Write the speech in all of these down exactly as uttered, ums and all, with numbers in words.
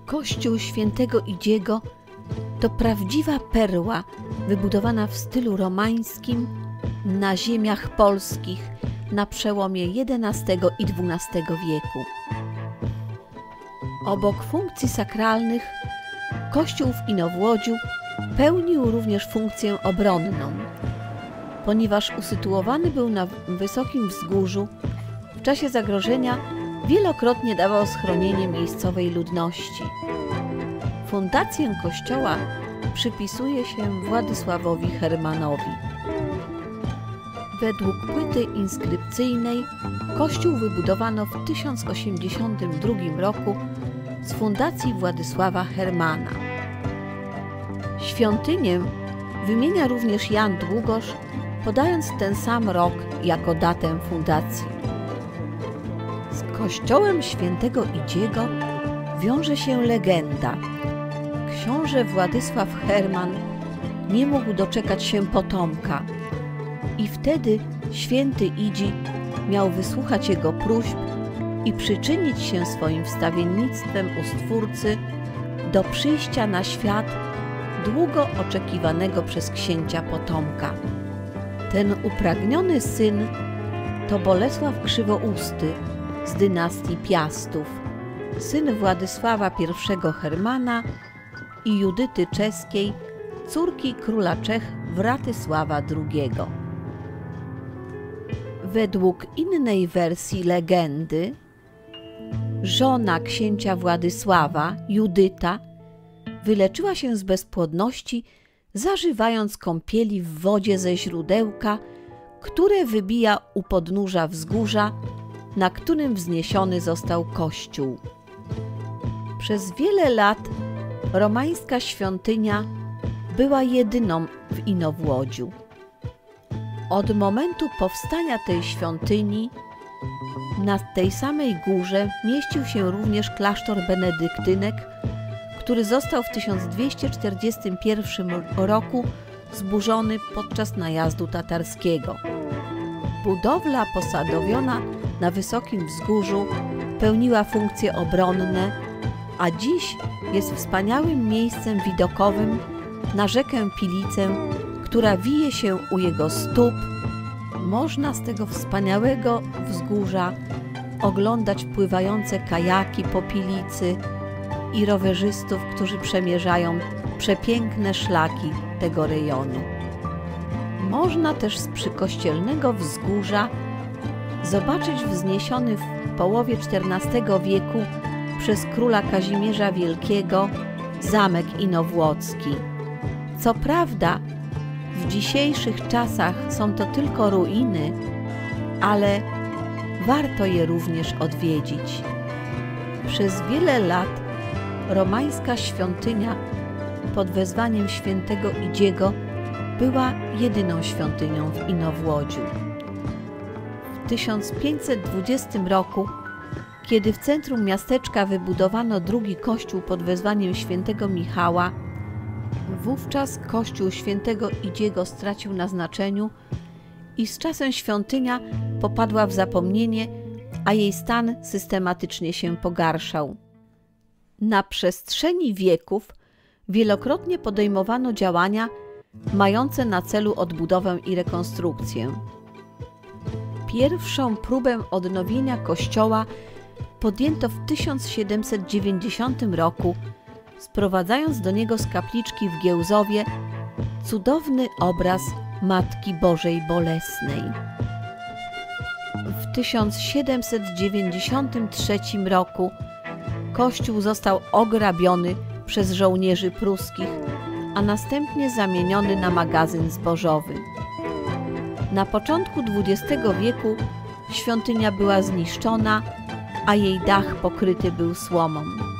Kościół świętego Idziego to prawdziwa perła wybudowana w stylu romańskim na ziemiach polskich na przełomie jedenastego i dwunastego wieku. Obok funkcji sakralnych kościół w Inowłodziu pełnił również funkcję obronną, ponieważ usytuowany był na wysokim wzgórzu. W czasie zagrożenia wielokrotnie dawał schronienie miejscowej ludności. Fundację kościoła przypisuje się Władysławowi Hermanowi. Według płyty inskrypcyjnej kościół wybudowano w tysiąc osiemdziesiątym drugim roku z fundacji Władysława Hermana. Świątynię wymienia również Jan Długosz, podając ten sam rok jako datę fundacji. Z kościołem świętego Idziego wiąże się legenda. Książę Władysław Herman nie mógł doczekać się potomka i wtedy święty Idzi miał wysłuchać jego próśb i przyczynić się swoim wstawiennictwem u Stwórcy do przyjścia na świat długo oczekiwanego przez księcia potomka. Ten upragniony syn to Bolesław Krzywousty z dynastii Piastów, syn Władysława pierwszego Hermana i Judyty Czeskiej, córki króla Czech Wratysława drugiego. Według innej wersji legendy żona księcia Władysława, Judyta, wyleczyła się z bezpłodności, zażywając kąpieli w wodzie ze źródełka, które wybija u podnóża wzgórza, na którym wzniesiony został kościół. Przez wiele lat romańska świątynia była jedyną w Inowłodziu. Od momentu powstania tej świątyni na tej samej górze mieścił się również klasztor benedyktynek, który został w tysiąc dwieście czterdziestym pierwszym roku zburzony podczas najazdu tatarskiego. Budowla posadowiona na wysokim wzgórzu pełniła funkcje obronne, a dziś jest wspaniałym miejscem widokowym na rzekę Pilicę, która wije się u jego stóp. Można z tego wspaniałego wzgórza oglądać pływające kajaki po Pilicy i rowerzystów, którzy przemierzają przepiękne szlaki tego rejonu. Można też z przykościelnego wzgórza zobaczyć wzniesiony w połowie czternastego wieku przez króla Kazimierza Wielkiego zamek inowłodzki. Co prawda w dzisiejszych czasach są to tylko ruiny, ale warto je również odwiedzić. Przez wiele lat romańska świątynia pod wezwaniem świętego Idziego była jedyną świątynią w Inowłodziu. W tysiąc pięćset dwudziestym roku, kiedy w centrum miasteczka wybudowano drugi kościół pod wezwaniem świętego Michała, wówczas kościół świętego Idziego stracił na znaczeniu i z czasem świątynia popadła w zapomnienie, a jej stan systematycznie się pogarszał. Na przestrzeni wieków wielokrotnie podejmowano działania mające na celu odbudowę i rekonstrukcję. Pierwszą próbę odnowienia kościoła podjęto w tysiąc siedemset dziewięćdziesiątym roku, sprowadzając do niego z kapliczki w Giełzowie cudowny obraz Matki Bożej Bolesnej. W tysiąc siedemset dziewięćdziesiątym trzecim roku kościół został ograbiony przez żołnierzy pruskich, a następnie zamieniony na magazyn zbożowy. Na początku dwudziestego wieku świątynia była zniszczona, a jej dach pokryty był słomą.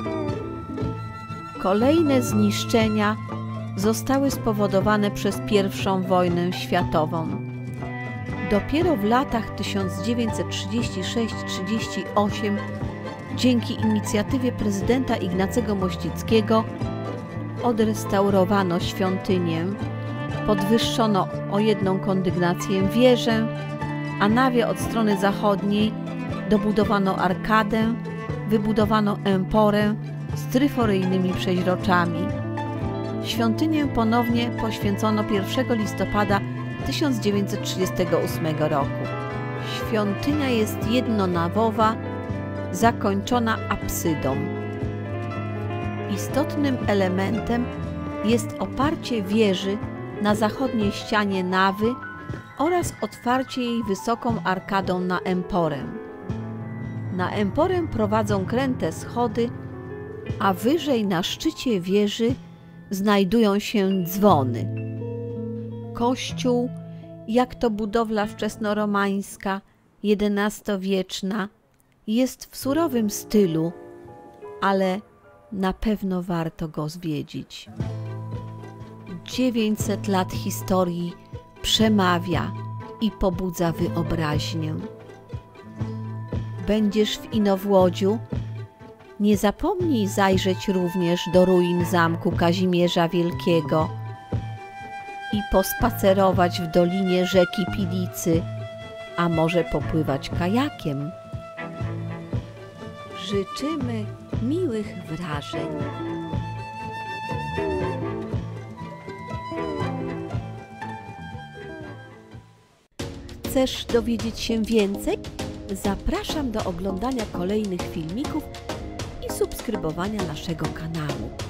Kolejne zniszczenia zostały spowodowane przez pierwszą wojnę światową. Dopiero w latach tysiąc dziewięćset trzydziestym szóstym do trzydziestego ósmego dzięki inicjatywie prezydenta Ignacego Mościckiego odrestaurowano świątynię, podwyższono o jedną kondygnację wieżę, a nawie od strony zachodniej dobudowano arkadę, wybudowano emporę z tryforyjnymi przeźroczami. Świątynię ponownie poświęcono pierwszego listopada tysiąc dziewięćset trzydziestego ósmego roku. Świątynia jest jednonawowa, zakończona apsydą. Istotnym elementem jest oparcie wieży na zachodniej ścianie nawy oraz otwarcie jej wysoką arkadą na emporę. Na emporę prowadzą kręte schody, a wyżej na szczycie wieży znajdują się dzwony. Kościół, jak to budowla wczesnoromańska, jedenastowieczna, jest w surowym stylu, ale na pewno warto go zwiedzić. dziewięćset lat historii przemawia i pobudza wyobraźnię. Będziesz w Inowłodziu? Nie zapomnij zajrzeć również do ruin zamku Kazimierza Wielkiego i pospacerować w dolinie rzeki Pilicy, a może popływać kajakiem. Życzymy miłych wrażeń. Chcesz dowiedzieć się więcej? Zapraszam do oglądania kolejnych filmików i subskrybowania naszego kanału.